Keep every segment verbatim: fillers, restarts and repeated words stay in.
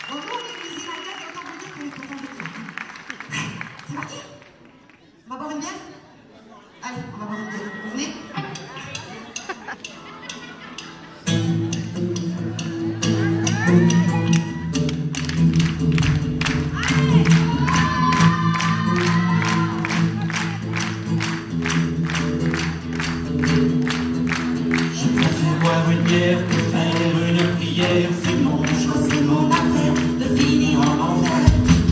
Bon, nous, on est une usine à gaz, autant vous dire qu'on est content d'être là. C'est parti? On va boire une bière? Allez, on va boire une bière. Vous venez? Boire une bière, de faire une prière, c'est mon choix, c'est mon affaire, de finir en enfer.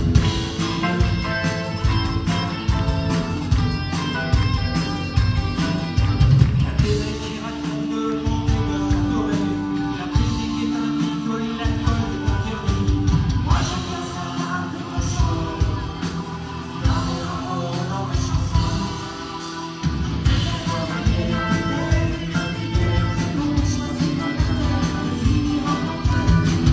La télé qui raconte de mon de s'adorer, la musique est un picole, l'alcool est interdit. Moi j'aime bien ça, de ma chambre, dans mes rapports, dans mes chansons. Je vais boire une bière, une bière, une prière, c'est mon choix, c'est mon affaire, de finir en enfer.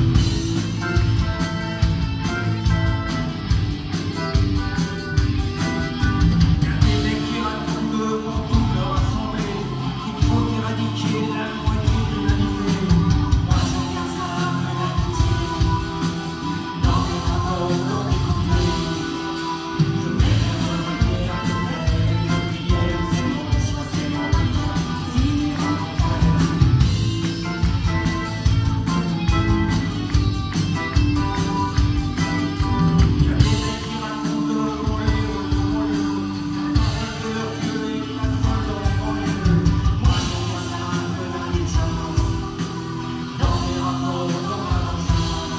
Y'a des mecs qui racontent de pour toute leur assemblée qu'il faut éradiquer la moitié de l'humanité. Moi j'aime bien ça, de l'amitié, dans mes rapports, dans mes couplets. Je préfère boire une bière que faire une prière, c'est mon choix, c'est mon affaire, de finir en enfer. Y'a des mecs qui racontent de mon lieu, de mon lieu, de leur Dieu et de la folle dans la banlieue. Moi j'aime bien ça, de la négligence, dans mes rapports, dans ma vengeance.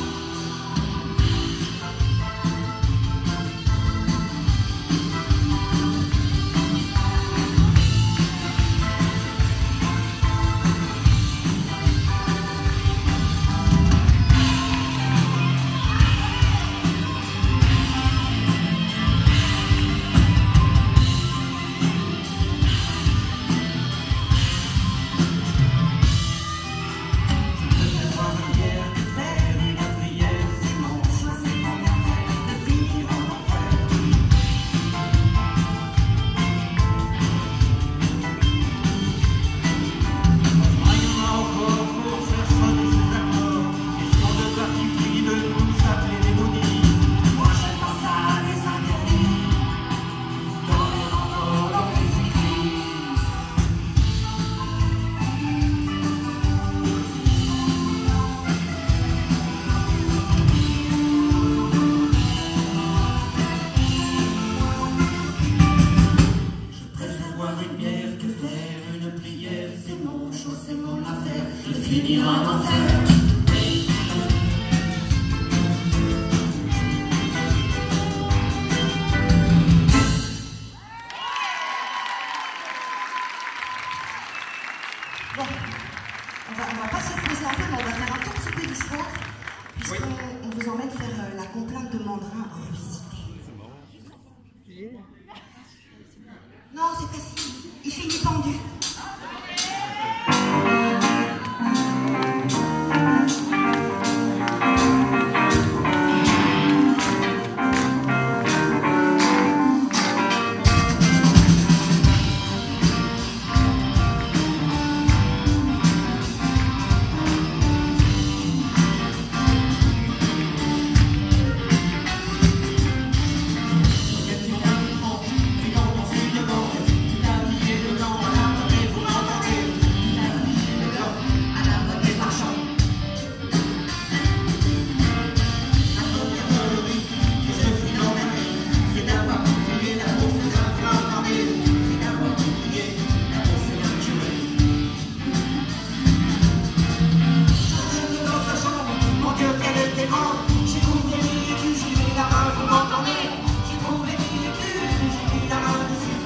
Je préfère boire une bière que faire une prière, c'est mon choix, c'est mon affaire, de finir en enfer. Ah, il y en a encore pour faire sonner ces accords, question de parti pris de nous s'appeler des maudits. Moi j'aime pas ça, les interdits, dans les rapports, dans les écrits. Je préfère boire une bière que faire une prière, c'est mon choix, c'est mon affaire, de finir en enfer. Bon, on va, on va pas se reposer un peu, mais on va faire un tout petit peu d'histoire, puisqu'on on vous emmène faire euh, la complainte de Mandrin en revisité. Non, c'est facile, il finit pendu. Cette une heure trente, et quand on suit le bord, tout habillé dedans, à la monnaie, vous m'entendez? Tout habillé dedans, à la monnaie marchand. La première connerie que je fis dans ma vie, c'est d'avoir oublié la bourse d'un plan attendez, c'est d'avoir oublié la bourse d'un curé. Je suis dans sa chambre, mon Dieu, quel était grand, j'ai trouvé mille écus, j'ai mis la main, vous m'entendez? J'ai trouvé mille écus, j'ai mis la main dessus.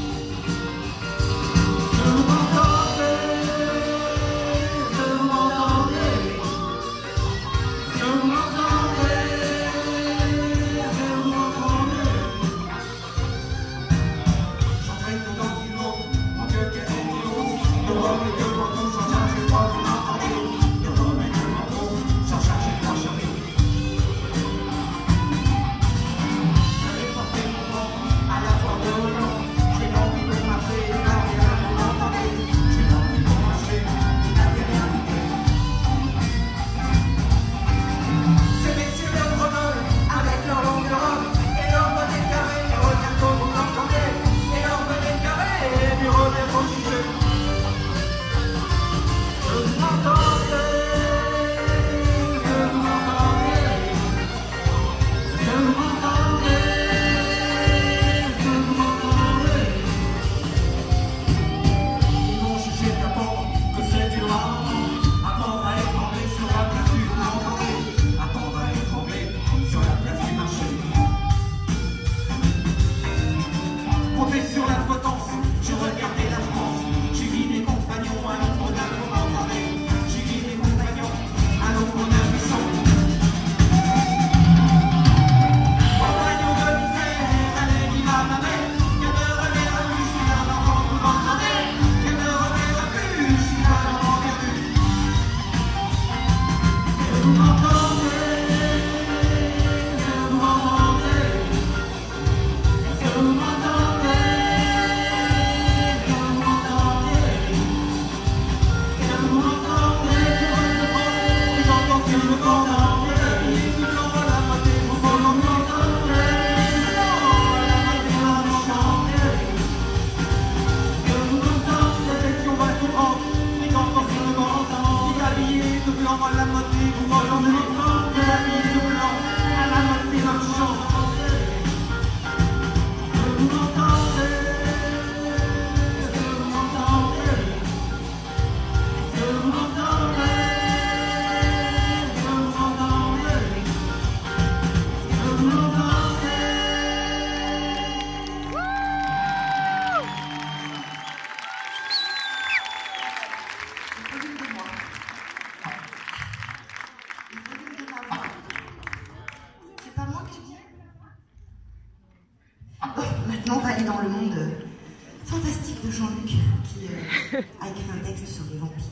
Je vous m'entendez, je vous m'entendez, je vous m'entendez, je vous m'entendez. J'entrais dedans du monde, mon Dieu, quel était rose, de Rome et de Bordeaux, j'en charge trois, vous m'entendez? De Rome et de Bordeaux, j'en charge trois, chérie. Maintenant, on va aller dans le monde fantastique de Jean-Luc, qui euh, a écrit un texte sur les vampires.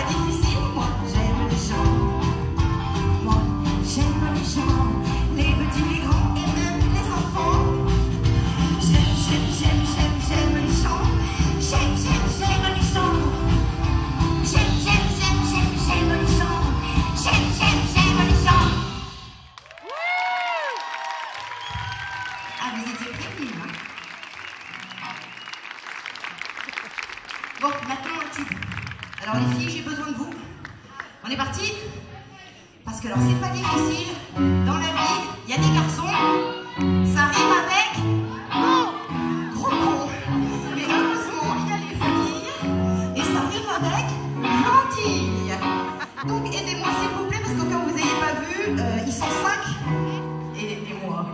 Les vous étiez prévenus. Hein. Bon, maintenant un tube. Alors les filles, j'ai besoin de vous. On est parti? Parce que alors c'est pas difficile. Dans la vie, il y a des garçons, ça rime avec gros con. Mais heureusement, il y a les filles et ça rime avec gentille. Donc aidez-moi s'il vous plaît, parce qu'au cas où vous n'ayez pas vu, euh, ils sont cinq. Et, et moi.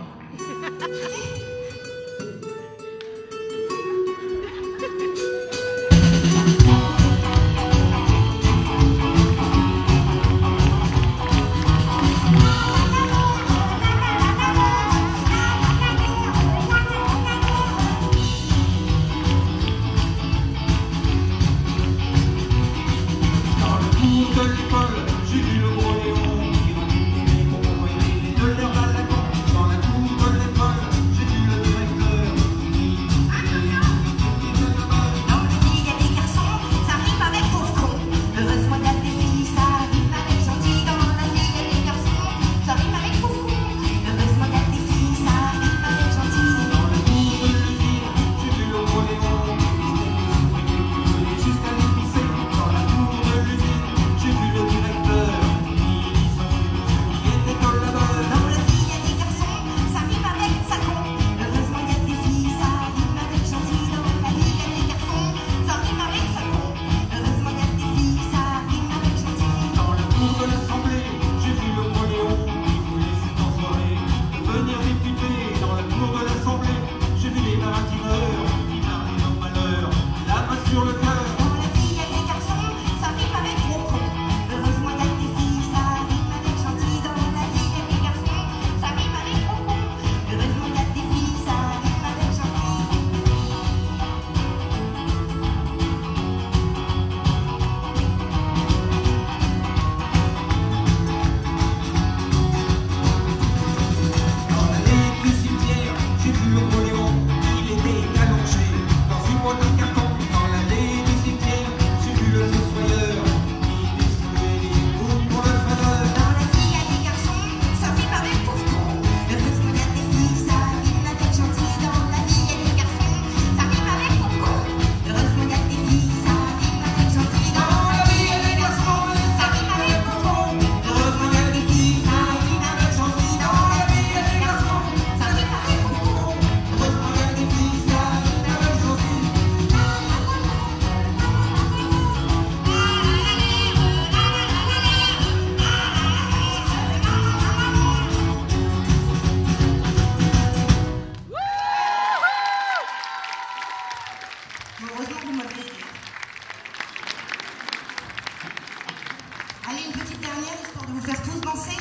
Allez, une petite dernière, histoire de vous faire tous danser.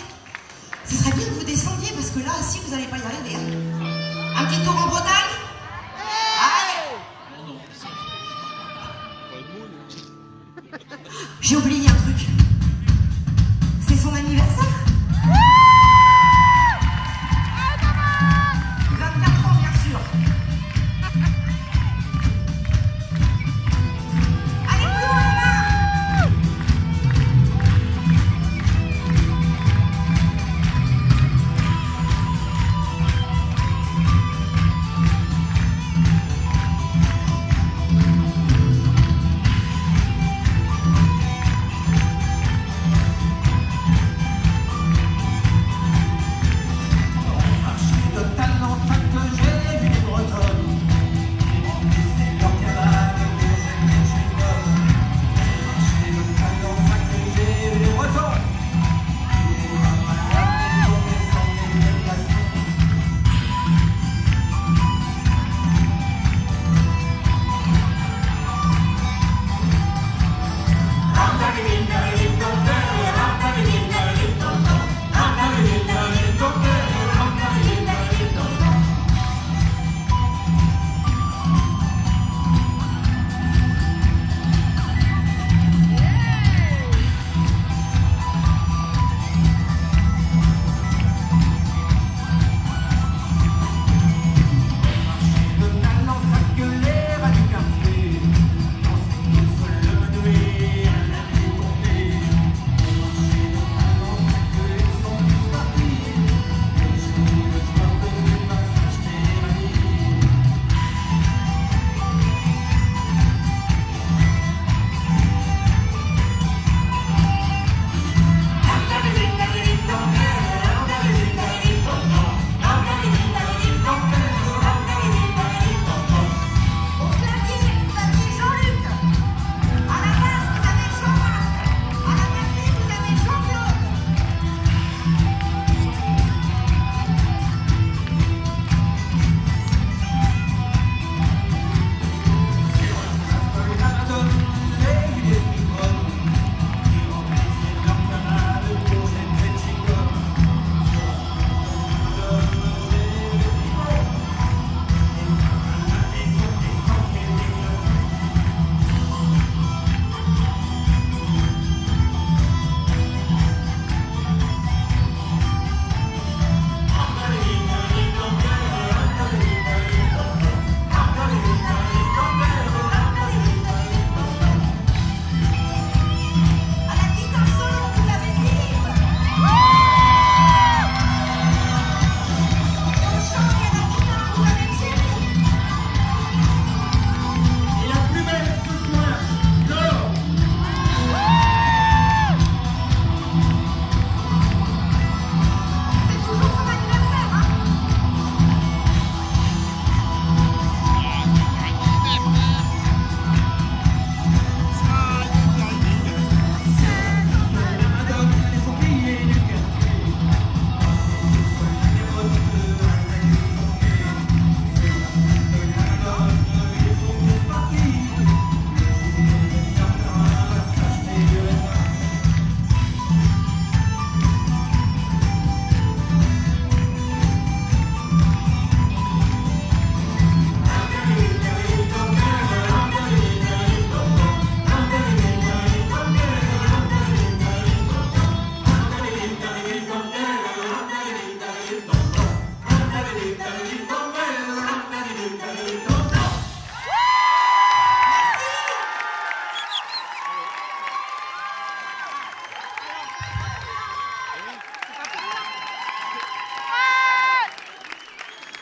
Ce serait bien que vous descendiez, parce que là, si, vous n'allez pas y arriver. Hein. Un petit tour en Bretagne? Allez! J'ai oublié un truc. C'est son anniversaire? vingt-quatre ans, bien sûr.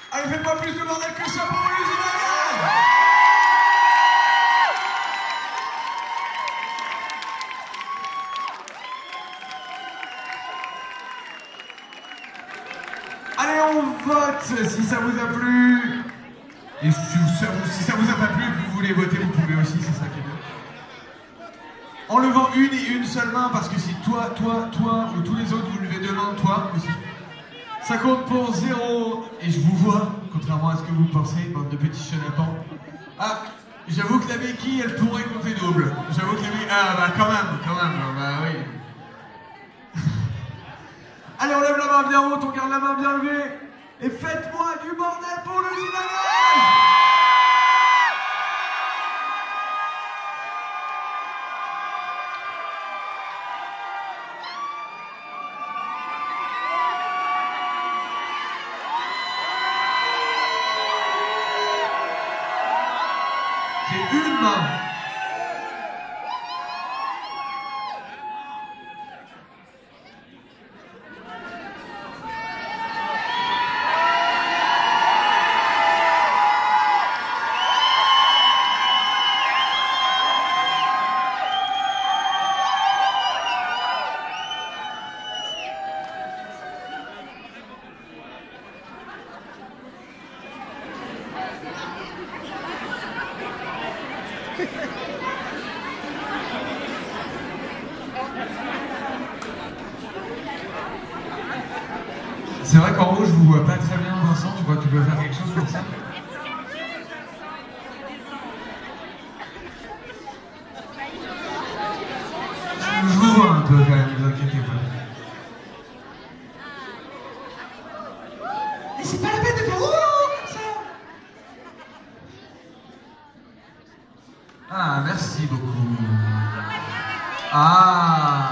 Allez, faites-moi plus de bordel que ça pour l'usine à gaz. Allez, on vote si ça vous a plu. Et si ça vous, si ça vous a pas plu et que vous voulez voter, vous pouvez aussi, c'est ça qui est bien. En levant une et une seule main, parce que si toi, toi, toi ou tous les autres vous levez deux mains, toi aussi. Ça compte pour zéro. Et je vous vois, contrairement à ce que vous pensez, bande de petits chenapans. Ah, j'avoue que la béquille, elle pourrait compter double. J'avoue que la béquille... Ah bah quand même, quand même, bah oui. Allez, on lève la main bien haute, on garde la main bien levée. Et faites-moi du bordel pour l'usine à gaz! C'est une main. C'est vrai qu'en haut, je vous vois pas très bien, Vincent. Tu crois que tu peux faire quelque chose pour ça? Je vous vois un peu quand même, ne vous inquiétez pas. Mais c'est pas la peine de faire ouh comme ça. Ah, merci beaucoup. Ah.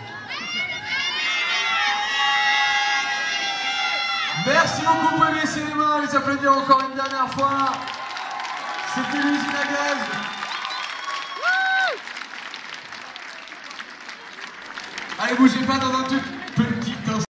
Merci beaucoup, vous pouvez baisser les mains, les applaudir encore une dernière fois. C'était l'usine à gaz. Allez, bougez pas dans un tout petit instant.